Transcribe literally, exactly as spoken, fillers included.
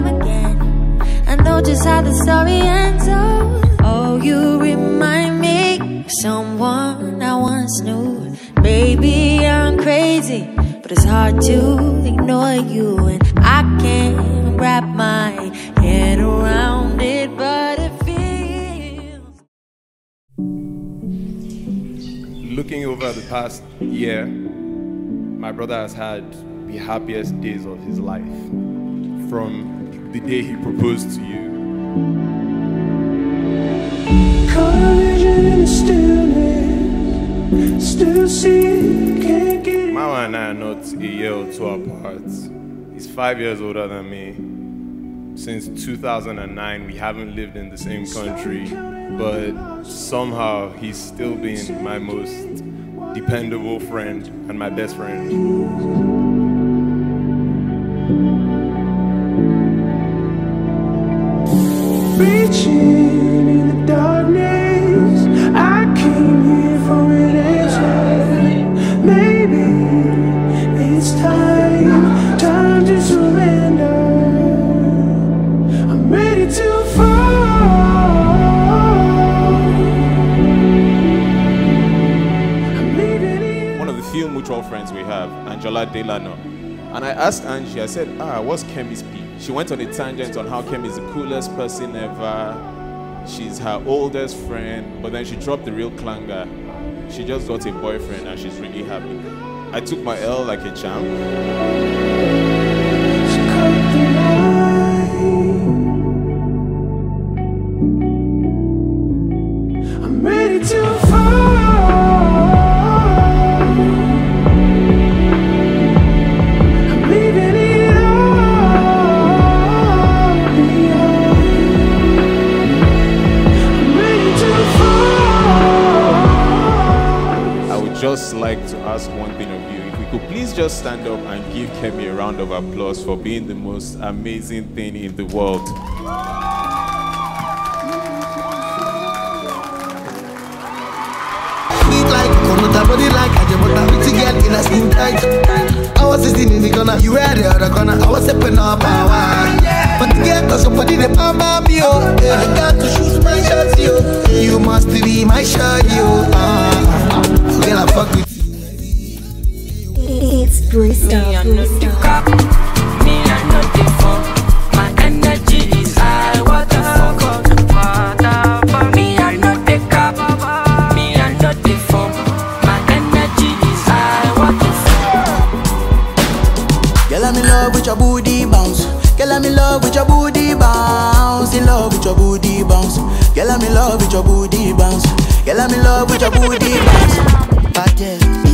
again. I know just how the story ends. Oh, oh, you remind me of someone I once knew. Baby, I'm crazy, but it's hard to ignore you, and I can't wrap my head around it, but it feels. Looking over the past year, my brother has had the happiest days of his life. From the day he proposed to you. Still see, can't get. Mama and I are not a year or two apart. He's five years older than me. Since two thousand nine, we haven't lived in the same country, but somehow he's still been my most dependable friend and my best friend. Reaching in the darkness, I came here for an answer. Maybe it's time, time to surrender. I'm ready to fall. I'm leaving it. One of the few mutual friends we have, Angela Delano. And I asked Angie, I said, ah, what's Kemi's peak? She went on a tangent on how Kemi is the coolest person ever. She's her oldest friend, but then she dropped the real clanger. She just got a boyfriend and she's really happy. I took my L like a champ. She cut the line. I'm ready to fall. Just like to ask one thing of you. If we could please just stand up and give Kemi a round of applause for being the most amazing thing in the world. I was sitting in the corner, you were the other corner. I was stepping up power. But to get to somebody, they palm me, oh. I got to shoot my shots, yo. You must be my shot, yo. Uh, Girl, I fuck with you. It's Bristol. Me, I know the cop. Me, I know the phone. My energy is high. What the fuck? Me, I know the cop. Me, I know the phone. My energy is high. What the fuck? Girl, I'm in love with your booty bounce. Girl, I'm in love with your booty bounce. In love with your booty bounce. Girl, I'm in love with your booty bounce. Girl, I'm in love with your booty bounce. Bad